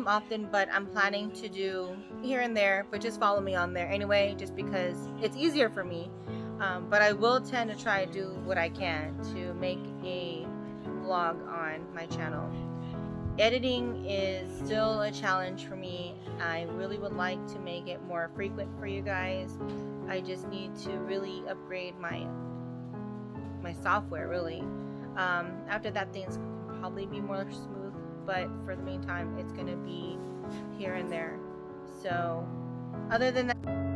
often, but I'm planning to do here and there, but just follow me on there anyway, just because it's easier for me. But I will tend to try to do what I can to make a vlog on my channel. Editing is still a challenge for me. I really would like to make it more frequent for you guys. I just need to really upgrade my software, really. After that, things can probably be more smooth, but for the meantime, it's gonna be here and there. So other than that,